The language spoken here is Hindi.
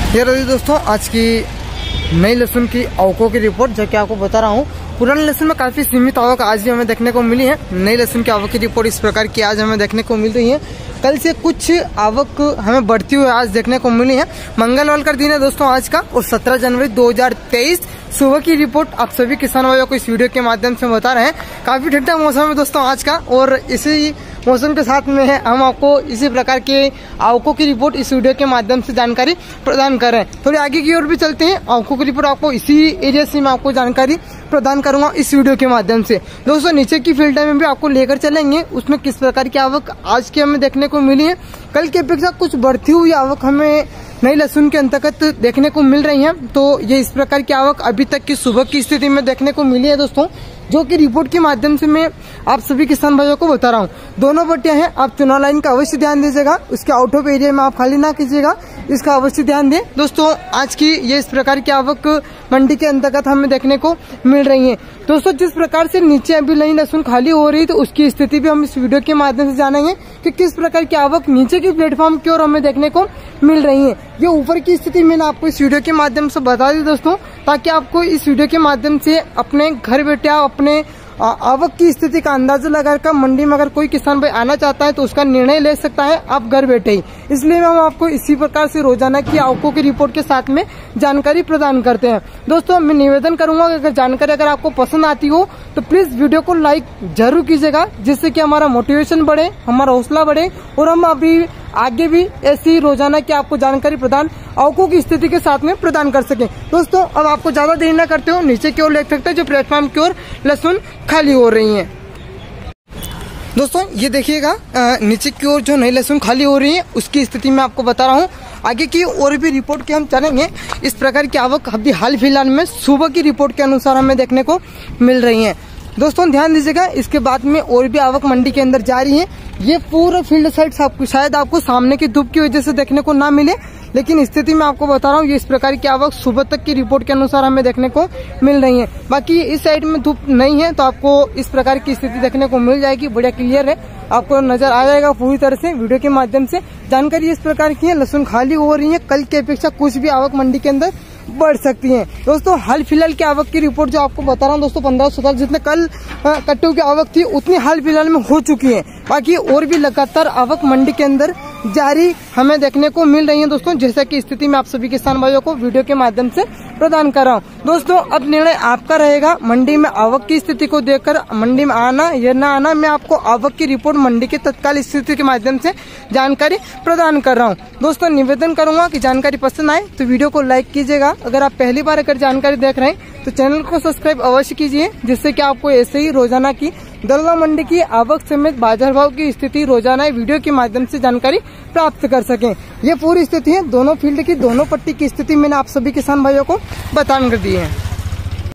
ये रही दोस्तों आज की नई लहसुन की आवकों की रिपोर्ट, जो कि आपको बता रहा हूँ। पुराने लहसुन में काफी सीमित आवक आज भी हमें देखने को मिली है। नई लहसुन की आवक की रिपोर्ट इस प्रकार की आज हमें देखने को मिल रही है। कल से कुछ आवक हमें बढ़ती हुई आज देखने को मिली है। मंगलवार का दिन है दोस्तों आज का, और 17 जनवरी 2023 सुबह की रिपोर्ट आप सभी किसान भाइयों को इस वीडियो के माध्यम से बता रहे हैं। काफी ठंडा मौसम है दोस्तों आज का, और इसी मौसम के साथ में है हम आपको इसी प्रकार के आवकों की रिपोर्ट इस वीडियो के माध्यम से जानकारी प्रदान कर रहे हैं। थोड़ी आगे की ओर भी चलते हैं। आवकों की रिपोर्ट आपको इसी एरिया से मैं आपको जानकारी प्रदान करूंगा इस वीडियो के माध्यम से। दोस्तों नीचे की फील्ड में भी आपको लेकर चलेंगे, उसमें किस प्रकार की आवक आज की हमें देखने को मिली है। कल की अपेक्षा कुछ बढ़ती हुई आवक हमें नई लहसुन के अंतर्गत देखने को मिल रही है। तो ये इस प्रकार की आवक अभी तक की सुबह की स्थिति में देखने को मिली है दोस्तों, जो कि रिपोर्ट के माध्यम से मैं आप सभी किसान भाइयों को बता रहा हूँ। दोनों पट्टियां हैं, आप चुनाव लाइन का अवश्य ध्यान दीजिएगा। उसके आउट ऑफ एरिया में आप खाली ना कीजिएगा, इसका अवश्य ध्यान दें दोस्तों। आज की ये इस प्रकार की आवक मंडी के अंतर्गत हमें देखने को मिल रही है। दोस्तों जिस प्रकार से नीचे अभी नई लहसुन खाली हो रही है, तो उसकी स्थिति भी हम इस वीडियो के माध्यम से जानेंगे कि किस प्रकार की आवक नीचे की प्लेटफॉर्म की ओर हमें देखने को मिल रही है। ये ऊपर की स्थिति मैंने आपको इस वीडियो के माध्यम से बता दी दोस्तों, ताकि आपको इस वीडियो के माध्यम से अपने घर बैठे अपने आवक की स्थिति का अंदाजा लगाकर मंडी में अगर कोई किसान भाई आना चाहता है तो उसका निर्णय ले सकता है आप घर बैठे ही। इसलिए हम आपको इसी प्रकार से रोजाना की आवकों की रिपोर्ट के साथ में जानकारी प्रदान करते हैं। दोस्तों मैं निवेदन करूंगा अगर जानकारी अगर आपको पसंद आती हो तो प्लीज वीडियो को लाइक जरूर कीजिएगा, जिससे कि हमारा मोटिवेशन बढ़े, हमारा हौसला बढ़े, और हम अभी आगे भी ऐसी रोजाना की आपको जानकारी प्रदान आवकों की स्थिति के साथ में प्रदान कर सकें। दोस्तों अब आपको ज्यादा देरी न करते हो, नीचे की ओर देख सकते हैं जो प्लेटफॉर्म की ओर लहसुन खाली हो रही है। दोस्तों ये देखिएगा नीचे की ओर जो नई लहसुन खाली हो रही है उसकी स्थिति में आपको बता रहा हूँ। आगे की और भी रिपोर्ट के हम चलेंगे। इस प्रकार की आवक अभी हाल फिलहाल में सुबह की रिपोर्ट के अनुसार हमें देखने को मिल रही है। दोस्तों ध्यान दीजिएगा, इसके बाद में और भी आवक मंडी के अंदर जा रही है। ये पूरा फील्ड साइड शायद आपको सामने की धूप की वजह से देखने को ना मिले, लेकिन स्थिति में आपको बता रहा हूँ ये इस प्रकार की आवक सुबह तक की रिपोर्ट के अनुसार हमें देखने को मिल रही है। बाकी इस साइड में धूप नहीं है तो आपको इस प्रकार की स्थिति देखने को मिल जाएगी। बढ़िया क्लियर है, आपको नजर आ जाएगा पूरी तरह से वीडियो के माध्यम से। जानकारी इस प्रकार की है, लहसुन खाली हो रही है। कल की अपेक्षा कुछ भी आवक मंडी के अंदर बढ़ सकती है। दोस्तों हाल फिलहाल की आवक की रिपोर्ट जो आपको बता रहा हूँ दोस्तों, 1517 जितने कल कट्टों की आवक थी उतनी हाल फिलहाल में हो चुकी है। बाकी और भी लगातार आवक मंडी के अंदर जारी हमें देखने को मिल रही है दोस्तों, जैसा कि स्थिति में आप सभी किसान भाइयों को वीडियो के माध्यम से प्रदान कर रहा हूँ। दोस्तों अब निर्णय आपका रहेगा मंडी में आवक की स्थिति को देखकर मंडी में आना या ना आना। मैं आपको आवक की रिपोर्ट मंडी की तत्काल स्थिति के माध्यम से जानकारी प्रदान कर रहा हूँ। दोस्तों निवेदन करूंगा कि जानकारी पसंद आए तो वीडियो को लाइक कीजिएगा। अगर आप पहली बार अगर जानकारी देख रहे हैं तो चैनल को सब्सक्राइब अवश्य कीजिए, जिससे कि आपको ऐसे ही रोजाना की दलवा मंडी की आवक समेत बाजार भाव की स्थिति रोजाना वीडियो के माध्यम से जानकारी प्राप्त कर सकें। ये पूरी स्थिति है दोनों फील्ड की, दोनों पट्टी की स्थिति मैंने आप सभी किसान भाइयों को बतान कर दी है।